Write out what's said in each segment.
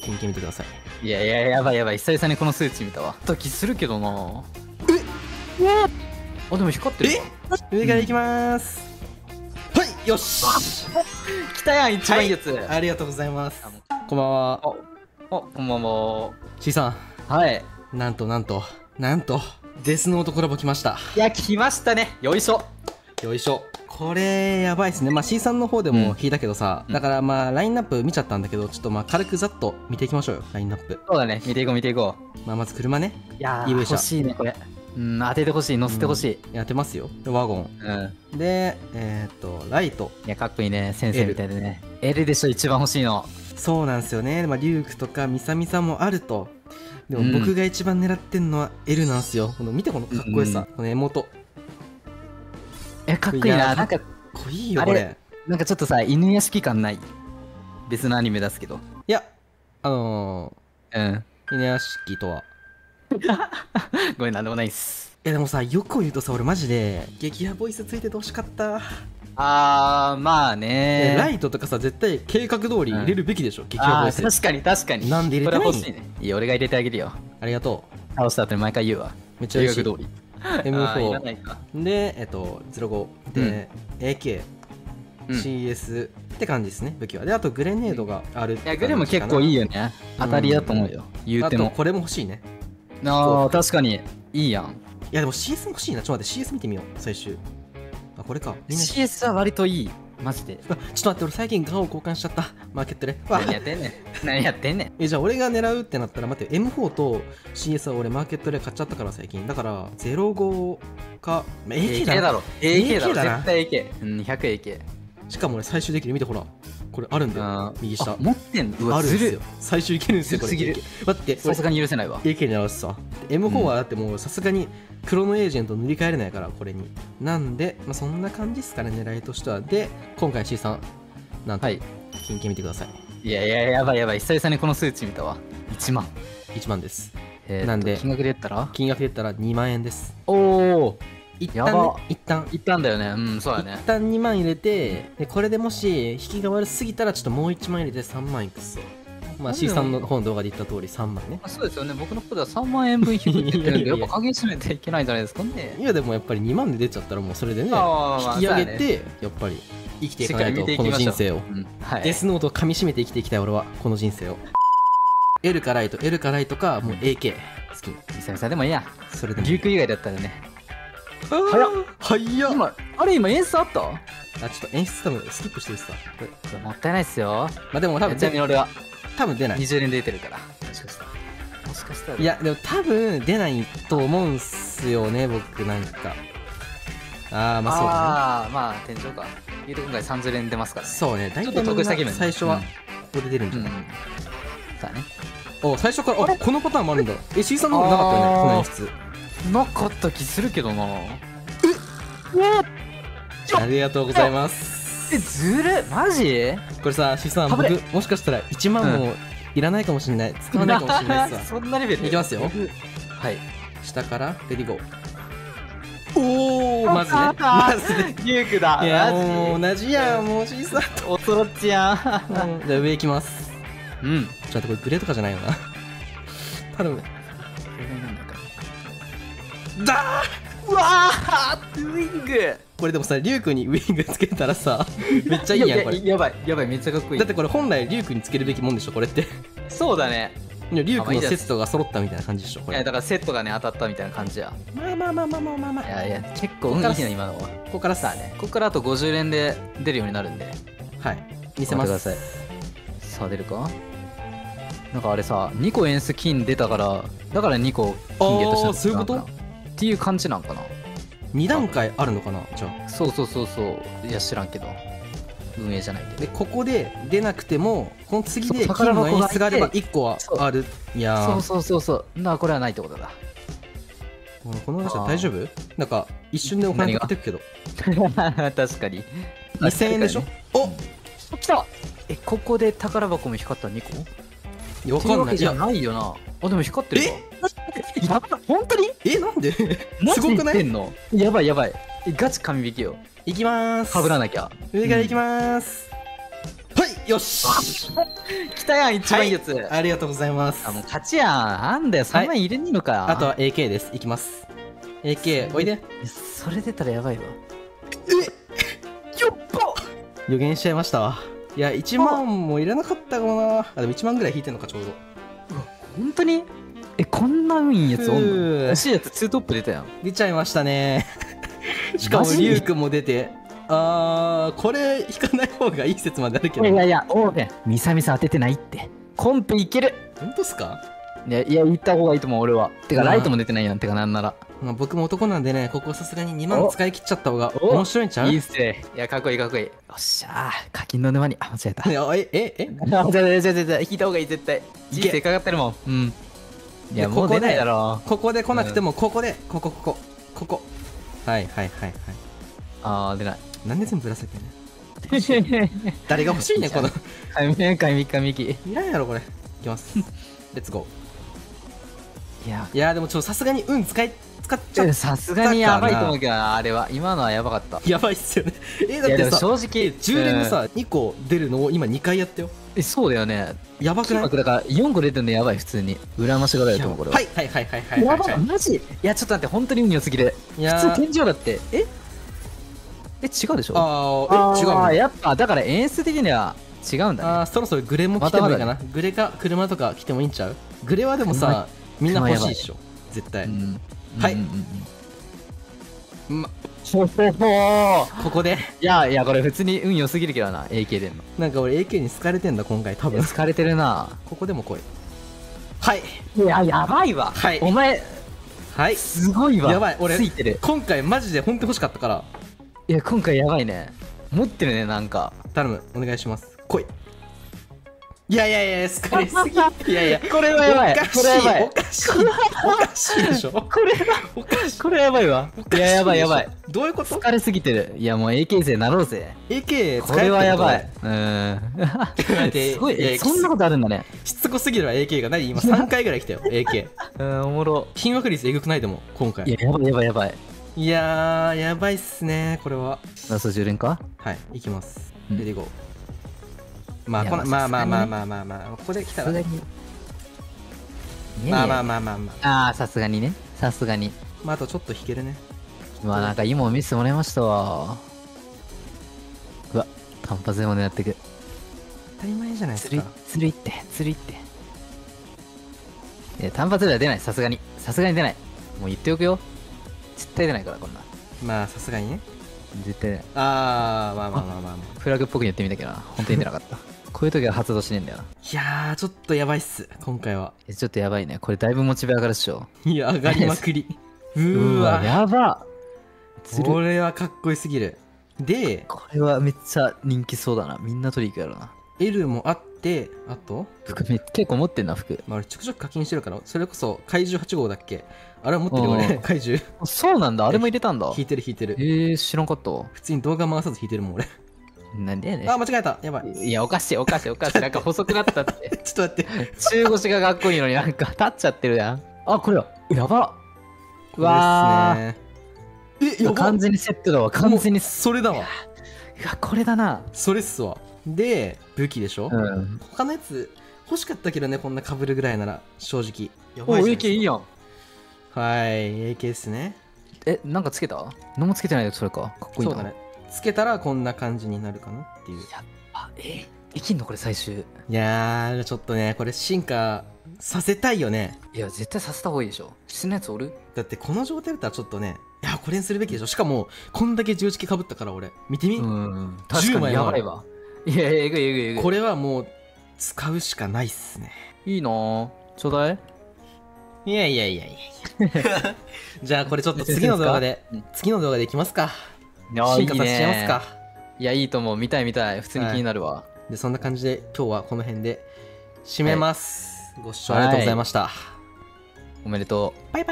金券見てください。 いやいや、やばいやばい。久々にこの数値見たわ。時するけどな。あ、でも光ってるわ。 上から行きまーす。はい、よし。 来たやん、一番いいやつ。 ありがとうございます。こんばんは。 こんばんは。 C さはい。 ん、なんとデスノートコラボ来ました。 いや、来ましたね。よいしょ。 よいしょ。これやばいっすね。まあ C さんの方でも引いたけどさ、だからまあラインナップ見ちゃったんだけど、ちょっとまあ軽くざっと見ていきましょうよ、ラインナップ。 そうだね、見ていこう。 まあまず車ね。 いやー、 EV 車欲しいね、これ。うん、当ててほしい、乗せてほしい。 やってますよ。でワゴン。で、ライト。 いや、かっこいいね、先生みたいでね。L でしょ、一番欲しいの。 そうなんですよね。まあリュークとかミサミサもあると。でも僕が一番狙ってんのは L なんですよ。この見てこのかっこよさ、このエモト。 かっこいいな。なんか、 かっこいいよこれ。 なんかちょっとさ、犬屋敷感ない。別のアニメ出すけど。 いや、犬屋敷とは。 ごめん、なんでもないっす。 でもさ、よく言うとさ、俺マジで激ヤボイスついててほしかった。 まあね。 ライトとかさ、絶対計画通り入れるべきでしょ、激ヤボイス。 確かに。 なんで入れてないの？ これ欲しいね。いや、俺が入れてあげるよ。 ありがとう。倒した後に毎回言うわ。 めっちゃ嬉しい。 計画通り。 M4 で、05で、AK、CS って感じですね、武器は。で、あとグレネードがある。いや、グレも結構いいよね。当たりだと思うよ。言うても。 あとこれも欲しいね。 確かに。いいやん。 いや、でも CS も欲しいな。ちょっと待って、CS 見てみよう、最終。これか。 CS は割といい。マジで。 ちょっと待って、俺最近ガンを交換しちゃった。マーケットで。 何やってんねん。 じゃあ俺が狙うってなったら、待って、M4 と CS は俺マーケットで買っちゃったから最近。だから、05か、AK だろ。AK だろ。 絶対 AK。200AK。 しかも俺最終できる。見てほら。これあるんだよ。右下。 持ってんの？ あるんですよ。最終いけるんですよ、これ。待って、 さすがに許せないわ。 AK に直すさ。M4 はだってもうさすがにクロノエージェント塗り替えれないから、これに。なんで、まあそんな感じですかね、狙いとしては。で、今回 C さん、なんと、金券見てください。 いや、やばい。久々にこの数値見たわ。1万。 1万です。 なんで、金額で言ったら 2万円です。 おお。 一旦だよね。うん、そうだね。 一旦2万入れて、でこれでもし引きが悪すぎたらちょっともう1万入れて3万いくっすよ。まあ C さんの方の動画で言った通り3万ね。 そうですよね。僕の方では3万円分引きってるんで、やっぱ加減しないといけないんじゃないですかね。 いやでもやっぱり2万で出ちゃったらもうそれでね、引き上げてやっぱり生きていかないと、この人生を。デスノートを噛み締めて生きていきたい俺は、この人生を。L かライトかもう AK 好き。 久々でもいいや。 それでもリューク以外だったらね。 早っ。 今演出あった？ ちょっと演出多分スキップしてるさ。 もったいないっすよ。 まあでも多分、 ちなみに俺は多分出ない。 20年出てるから。もしかしたら。 いやでも多分出ないと思うんすよね、僕なんか。まあそうだね。 まあ天井か。言うと今回30連出ますから。 そうね、大体得した気分。最初はここで出るんじゃない？ さあね。 最初からこのパターンもあるんだ。C さんの方なかったよね、この演出。 なかった気するけどな。 ありがとうございます。 ずるマジ？ これさ、C さん、僕もしかしたら1万もいらないかもしれない。使わないかもしれないさ。 そんなレベル。 いきますよ。 はい。 下からレディゴー。まずね。 リュークだ。 いやもう同じやん、もう C さんと。 おそろっちやん。 じゃあ上行きます。ちょっとこれグレーとかじゃないよな。頼む。 うわーウィング。 これでもさ、リュウクにウィングつけたらさ、めっちゃいいやんこれ。 やばい、めっちゃかっこいい。 だってこれ本来リュウクにつけるべきもんでしょ、これって。 そうだね。 リュウクのセットが揃ったみたいな感じでしょ、これ。 いやだからセットがね当たったみたいな感じや。 まあ。 いや結構いいな今のは。 ここからさね。ここからあと50連で出るようになるんで。 はい。見せます。 さあ出るか。なんかあれさ、2個演出金出たから、だから2個金ゲットしたんそういうことっていう感じなんかな。 2段階あるのかな、じゃあ。 そう。いや知らんけど。運営じゃないで。 で、ここで出なくても、この次で金の演出があれば1個はある。いやそう。だからこれはないってことだ。 この話は大丈夫？なんか一瞬でお金かけてくけど。 確かに。 2000円でしょ？ 来た！ここで宝箱も光った2個？ わかんない。 じゃないよな。でも光ってるわ。やばい、本当に？ なんで？すごくない？ やばい。ガチ神引きよ。 いきまーす。 かぶらなきゃ。 上からいきまーす。はい。 よし来たやん、一番いいやつ、 ありがとうございます。 もう勝ちやん。なんだよ、3万入れねえのか。 あとは AK です。いきます。AK おいで。 それ出たらやばいわ。 よっぽ予言しちゃいましたわ。いや1万もいらなかったかもな。あでも1万ぐらい引いてんのかちょうど。 本当にこんな運いいやつおんの？欲しいやつ2トップ出たやん。 出ちゃいましたねしかもリュウ君も出て、これ引かない方がいい説まであるけど。 いやオーベンミサミサ当ててないって。コンペいける。 本当っすか？ いや行った方がいいと思う俺は。てかライトも出てないやん。てかなんなら僕も男なんでね、ここさすがに2万使い切っちゃった方が面白いんちゃう？ いいっすね。いやかっこいいかっこいい。よっしゃー、課金の沼に間違えた。 じゃあ引いた方がいい絶対。人生かかってるもん。うん。いやもう出ないだろ。 ここで来なくてもここでここはいああ出ない。 なんで全部ぶら下げてね誰が欲しいねこの神木いらんやろこれ。いきますレッツゴー。 いやでもさすがに使っちゃった。 さすがにやばいと思うけどな、あれは。今のはやばかった。 やばいっすよねだってさ、 正直 10連のさ2個出るのを今2回やったよ。 そうだよね。 やばくない？ だから4個出てるのやばい。普通に羨ましがられると思うこれは。 はいやばいマジ。いやちょっと待って、本当に運良すぎる。普通天井だって。違うでしょ。違う。やっぱだから演出的には違うんだね。 そろそろグレも来てもいいかな。グレか車とか来てもいいんちゃう？グレはでもさみんな欲しいでしょ絶対。はいここでいやこれ普通に運良すぎるけどな。 AK でんのなんか俺 AK に好かれてんだ今回多分。 好かれてるな。 ここでも来い。はい。 いややばいわ。お前すごいわ。 やばい。俺ついてる。 今回マジで本当に欲しかったから。 いや今回やばいね。持ってるねなんか。 頼むお願いします。来い。いや好かれすぎ。いやこれはやばい。これやばい。 おかしいでしょ。 これやばいわ。いややばい。 どういうこと？ 疲れすぎてる。いやもう AK 勢なろうぜ。 AK これはやばい。すごい。そんなことあるんだね。 しつこすぎるわ AK が。何今3回ぐらい来たよ AK。 おもろ。 金枠率えぐくないでも今回。 いややばい。 いややばいっすねこれは。 ラスト10連か？ はい行きます。レディゴー。まあここで来たらああさすがにね。さすがに。 あとちょっと引けるね。 なんかいいもん見せてもらいましたわ。うわ単発でも狙ってく。 当たり前じゃないですか。 釣りっていや単発では出ない。さすがに出ない。もう言っておくよ。絶対出ないからこんな。 まあさすがにね。 絶対出ない。フラグっぽく言ってみたけどな。本当に出なかったこういう時は発動しねえんだよな。 いやちょっとやばいっす今回は。 ちょっとやばいね。これだいぶモチベ上がるっしょ。 いや上がりまくりうわやば。 これはかっこよすぎる。でこれはめっちゃ人気そうだな。みんな取り行くやろな。 L もあって、あと服結構持ってんな服。 俺ちょくちょく課金してるから。それこそ怪獣8号だっけ、あれは持ってるよね怪獣。 そうなんだ。あれも入れたんだ。 引いてる。 知らんかったわ。 普通に動画回さず引いてるもん俺。 なんでやねん。 間違えた。やばい。 いやおかしいなんか細くなったってちょっと待って中腰がかっこいいのになんか立っちゃってるやん。これはやば。 うわーやば。完全にセットだわ。完全にそれだわ。 これだな。 それっすわ。で武器でしょ。他のやつ欲しかったけどね、こんな被るぐらいなら正直。 やばいじゃん。AK いいやん。 はい、AK っすね。 なんかつけた？何もつけてないよ。それか。かっこいいな。 そうだね。つけたらこんな感じになるかなっていう。 やっぱできんのこれ最終。 いやーちょっとねこれ進化させたいよね。 いや絶対させた方がいいでしょ。しないやつおる？ だってこの状態だったらちょっとね、いやこれにするべきでしょ。しかもこんだけ十字キかぶったから俺見てみ。 確かにやばいわ。いやえぐい。 これはもう使うしかないっすね。 いいなぁ。ちょうだい。 いやじゃあこれちょっと次の動画でいきますか。進化させちゃいますか。 いやいいと思う。見たい普通に気になるわ。 でそんな感じで今日はこの辺で締めます。ご視聴ありがとうございました。 おめでとう。 バイ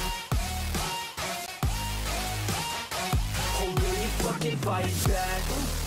バイ。Fight back.